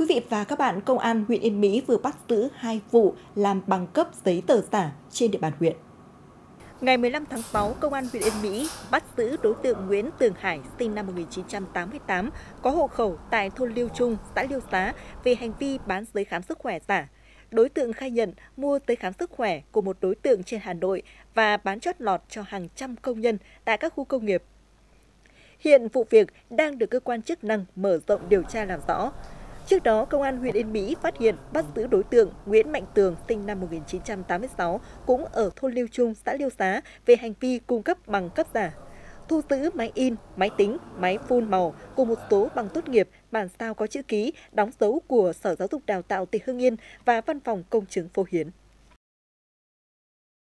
vị và các bạn, Công an huyện Yên Mỹ vừa bắt giữ 2 vụ làm bằng cấp giấy tờ giả trên địa bàn huyện. Ngày 15 tháng 6, Công an huyện Yên Mỹ bắt giữ đối tượng Nguyễn Tường Hải, sinh năm 1988, có hộ khẩu tại thôn Liêu Trung, xã Liêu Xá, về hành vi bán giấy khám sức khỏe giả. Đối tượng khai nhận mua giấy khám sức khỏe của một đối tượng trên Hà Nội và bán chót lọt cho hàng trăm công nhân tại các khu công nghiệp. Hiện vụ việc đang được cơ quan chức năng mở rộng điều tra làm rõ. Trước đó, Công an huyện Yên Mỹ phát hiện bắt giữ đối tượng Nguyễn Mạnh Tường, sinh năm 1986, cũng ở thôn Liêu Trung, xã Liêu Xá, về hành vi cung cấp bằng cấp giả. Thu giữ máy in, máy tính, máy phun màu cùng một số bằng tốt nghiệp, bản sao có chữ ký, đóng dấu của Sở Giáo dục Đào tạo tỉnh Hưng Yên và Văn phòng Công chứng Phổ Hiến.